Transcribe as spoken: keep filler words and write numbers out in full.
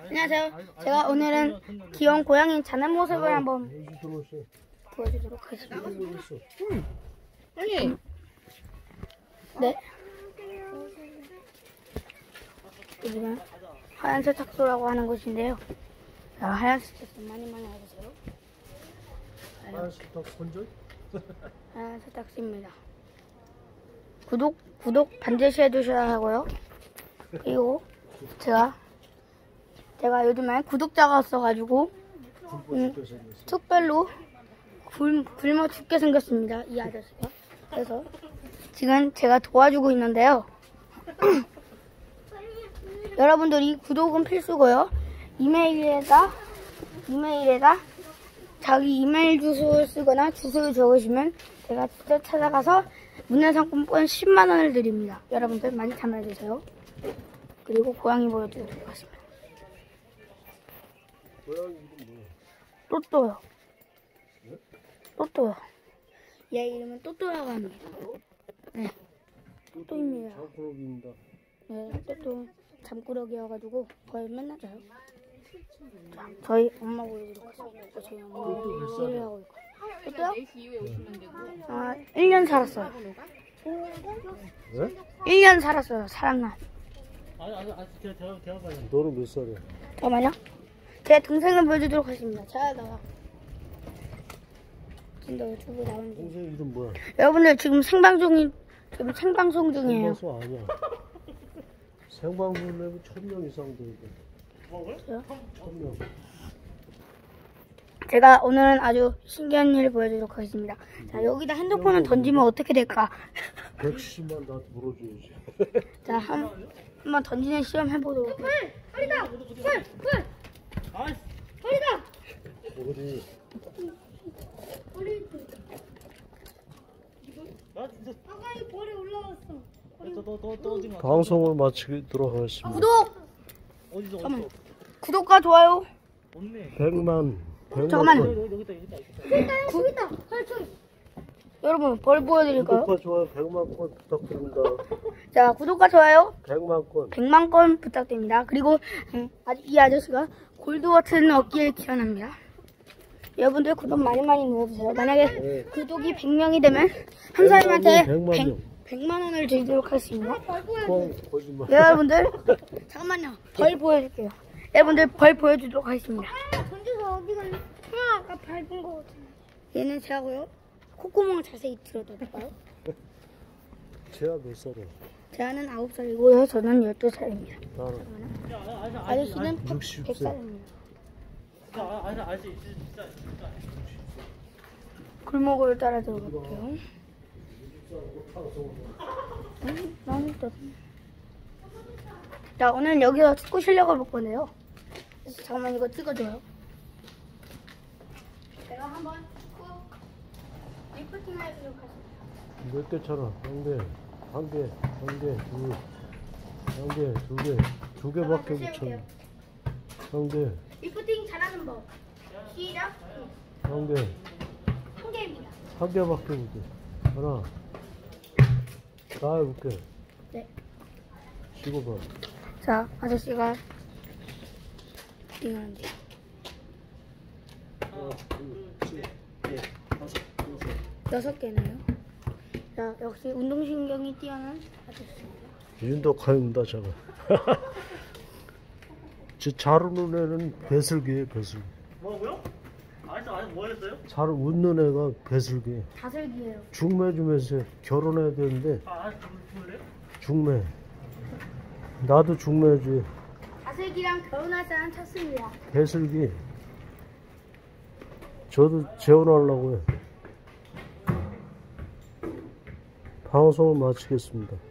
안녕하세요. 제가 오늘은 귀여운 고양이 자는 모습을 한번 보여주도록 하겠습니다. 네. 여기는 하얀 세탁소라고 하는 곳인데요. 자, 하얀 세탁소 많이 많이 와주세요. 하얀 세탁소인지? 하얀 세탁소입니다. 구독, 구독 반드시 해주셔야 하고요. 그리고 제가 제가 요즘에 구독자가 없어가지고 음, 특별로 굶, 굶어 죽게 생겼습니다. 이 아저씨가. 그래서 지금 제가 도와주고 있는데요. 여러분들이 구독은 필수고요. 이메일에다 이메일에다 자기 이메일 주소를 쓰거나 주소를 적으시면 제가 직접 찾아가서 문화상품권 십만 원을 드립니다. 여러분들 많이 참여해주세요. 그리고 고양이 보여드리도록 하겠습니다. 고양이 이름 뭐야? 또또요. 네? 또또요. 얘 이름은 또또라고 합니다. 네. 또또입니다. 잠꾸러기입니다. 네, 또또 잠꾸러기여가지고 벌 맨날 자요. 자, 저희 엄마 보여드리도록 하겠습니다. 저희 엄마 일을 하고 있고. 또또요? 아, 일 년 살았어요. 네? 일 년 살았어요. 사랑난. 아니 아니 아니 대화 대화 봐요. 너는 몇 살이야? 잠깐만요. 제 동생을 보여주도록 하겠습니다. 자, 나와. 지금 너 유튜브 나오는 중. 동생 이름 뭐야? 여러분들 지금 생방송이 지금 생방송 중이에요. 생방송 아니야. 생방송 내면 천 명 이상 되는데. 뭐요? 천 명. 제가 오늘은 아주 신기한 일을 보여주도록 하겠습니다. 자, 여기다 핸드폰을 던지면 어떻게 될까? 백십만 나한테 물어줘야지. 자, 한, 한번 던지는 시험 해보도록 하겠습니다. 허리다! 헐! 헐! 허리다! 어디? 허리 아까 이 볼에 올라왔어. 방송을 마치도록 하겠습니다. 구독! 잠깐만. 구독과 좋아요. 백만. 백만 잠깐만요. 건. 여기다 여기다 헐 여러분, 벌 보여드릴까요? 구독과 좋아요 백만 건 부탁드립니다. 자, 구독과 좋아요 백만 건. 백만 건 부탁드립니다. 그리고 음, 아주 이 아저씨가 골드 버튼 얻기를 기원합니다. 여러분들 구독 많이 많이 눌러주세요. 만약에 네. 구독이 백 명이 되면 한 사람한테 백만 명. 백만 원을 드리도록 하겠습니다. 뻥 거짓말. 여러분들 잠깐만요. 벌 보여줄게요. 여러분들 벌 보여주도록 하겠습니다. 던져서 어디 갈래? 아, 아까 밟은 거 같아. 얘는 제하고요. 콧구멍을 자세히 들어볼까요? 제가 몇 살이야? 제아는 아홉 살이고요. 저는 열두 살입니다. 나는 아저씨는 육십 백 세. 살입니다. 골목을 따라 들어갈게요. 음, 너무 좋다. 자, 오늘 여기서 축구 실력을 볼 건데요. 그래서 잠깐만 이거 찍어줘요. 제가 한번 축구 리프팅 해보도록 하겠습니다. 몇 개 차나? 한 개, 한 개, 한 개, 둘, 한 개, 두 개, 두 개밖에 못 쳤네. 한 개, 리프팅 잘하는 법. 시작. 한 개, 한 개입니다. 한 개밖에 못 해. 하나, 다 해볼게. 네. 쉬고 봐. 자, 아저씨가 리프팅하는데요. 하나, 둘, 셋, 넷, 다섯, 여섯. 여섯 개네요. 자, 역시 운동신경이 뛰어난 아저씨입니다. 윤덕화입니다, 저거. 저 잘 웃는 애는 배슬기예요, 배슬기. 뭐라고요? 아직 아직 뭐 했어요? 잘 웃는 애가 배슬기. 다슬기예요. 중매 좀 해서 결혼해야 되는데 아 아직 죽을래요? 중매. 나도 중매해줘. 다슬기랑 결혼할 사람 찾습니다. 배슬기. 저도 재혼하려고 해. 방송을 마치겠습니다.